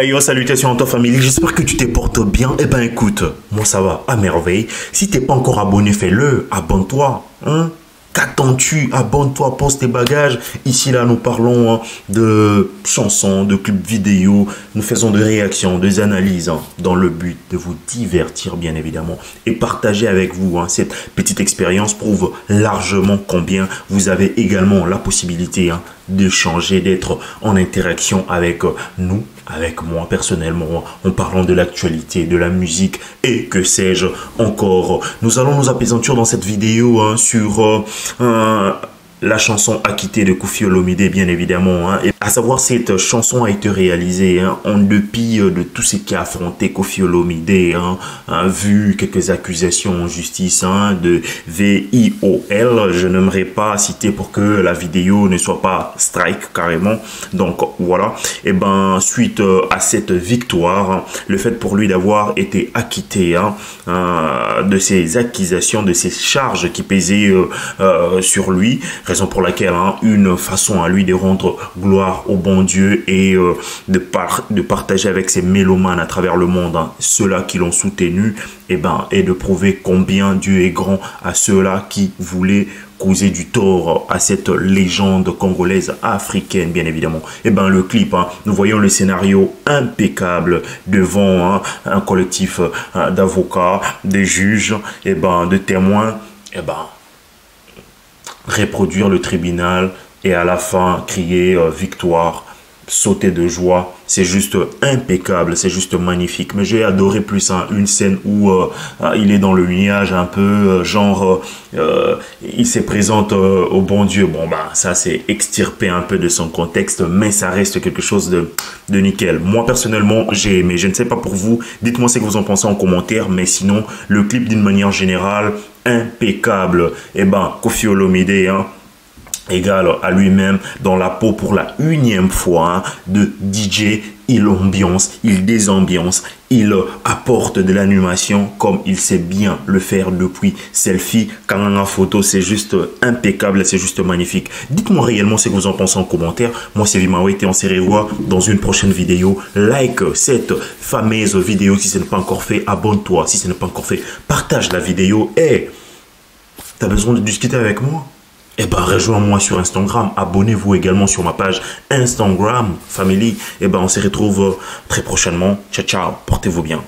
Hey yo, salutations à toi famille, j'espère que tu te portes bien. Eh ben écoute, moi ça va à merveille. Si t'es pas encore abonné, fais-le, abonne-toi. Hein? Qu'attends-tu? Abonne-toi, pose tes bagages. Ici là, nous parlons de chansons, de clips vidéo. Nous faisons des réactions, des analyses dans le but de vous divertir bien évidemment et partager avec vous. Cette petite expérience prouve largement combien vous avez également la possibilité de changer, d'être en interaction avec nous, avec moi personnellement, en parlant de l'actualité, de la musique et que sais-je encore. Nous allons nous apaisantir dans cette vidéo sur la chanson Acquitté de Koffi Olomide, bien évidemment. Et à savoir, cette chanson a été réalisée en dépit de tout ce qui a affronté Koffi Olomide, vu quelques accusations en justice de VIOL. Je n'aimerais pas citer pour que la vidéo ne soit pas strike carrément. Donc voilà. Et ben suite à cette victoire, le fait pour lui d'avoir été acquitté de ces accusations, de ces charges qui pesaient sur lui, raison pour laquelle une façon à lui de rendre gloire au bon Dieu et de partager avec ses mélomanes à travers le monde, ceux-là qui l'ont soutenu, et de prouver combien Dieu est grand à ceux-là qui voulaient causer du tort à cette légende congolaise africaine, bien évidemment. Le clip, nous voyons le scénario impeccable devant un collectif d'avocats, de juges, de témoins, reproduire le tribunal et à la fin crier victoire, sauter de joie. C'est juste impeccable, c'est juste magnifique. Mais j'ai adoré plus une scène où il est dans le nuage un peu, il se présente au bon Dieu. Bon, ça c'est extirpé un peu de son contexte, mais ça reste quelque chose de nickel. Moi personnellement, j'ai aimé. Je ne sais pas pour vous, dites-moi ce que vous en pensez en commentaire, mais sinon, le clip d'une manière générale, impeccable. Koffi Olomide, égal à lui-même dans la peau pour la 1e fois de DJ. Il ambiance, il désambiance, il apporte de l'animation comme il sait bien le faire depuis Selfie. Kananga Photo, c'est juste impeccable, c'est juste magnifique. Dites-moi réellement ce que vous en pensez en commentaire. Moi, c'est Vimawet et on se revoit dans une prochaine vidéo. Like cette fameuse vidéo si ce n'est pas encore fait. Abonne-toi si ce n'est pas encore fait. Partage la vidéo et tu as besoin de discuter avec moi? Rejoins-moi sur Instagram, abonnez-vous également sur ma page Instagram Family. On se retrouve très prochainement. Ciao, ciao, portez-vous bien.